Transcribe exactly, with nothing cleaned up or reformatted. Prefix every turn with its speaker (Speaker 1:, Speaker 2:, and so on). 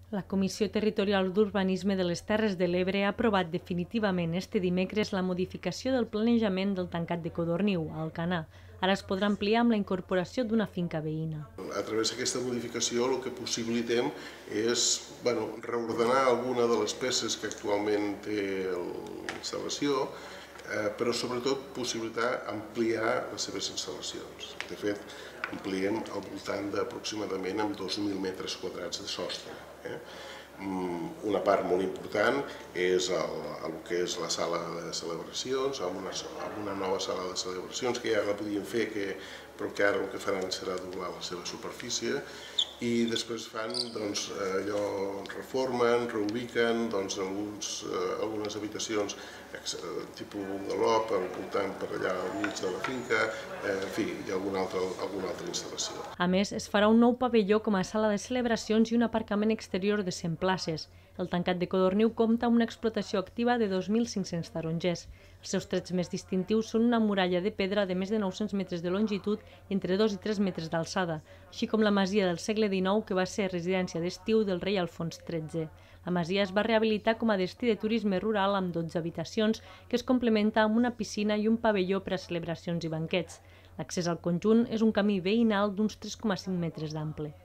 Speaker 1: La Comissió Territorial d'Urbanisme de les Terres de l'Ebre ha aprovat definitivament este dimecres la modificació del planejament del tancat de Codorniu, a Alcanar. Ara es podrà ampliar amb la incorporació d'una finca veïna.
Speaker 2: A través d'aquesta modificació el que possibilitem és bueno, reordenar alguna de les peces que actualment té l'instal·lació, eh, però sobretot possibilitar ampliar les seves instal·lacions. De fet, ampliem al voltant d'aproximadament amb dos mil metres quadrats de sostre. Eh? Una part molt important és el, el que és la sala de celebracions, amb una, amb una nova sala de celebracions que ja la podíem fer, que, però que ara el que faran serà doblar la seva superfície, i després fan, doncs, allò, reformen, reubiquen doncs, alguns, eh, algunes habitacions tipus bungalow al voltant per allà al mig de la finca, eh, en fi, hi ha alguna altra, alguna altra instal·lació.
Speaker 1: A més, es farà un nou pavelló com a sala de celebracions i un aparcament exterior de cent places. El tancat de Codorniu compta amb una explotació activa de dos mil cinc-cents tarongers. Els seus trets més distintius són una muralla de pedra de més de nou-cents metres de longitud i entre dos i tres metres d'alçada, així com la masia del segle dinou que va ser residència d'estiu del rei Alfons tretze. La masia es va rehabilitar com a destí de turisme rural amb dotze habitacions que es complementa amb una piscina i un pavelló per a celebracions i banquets. L'accés al conjunt és un camí veïnal d'uns tres coma cinc metres d'ample.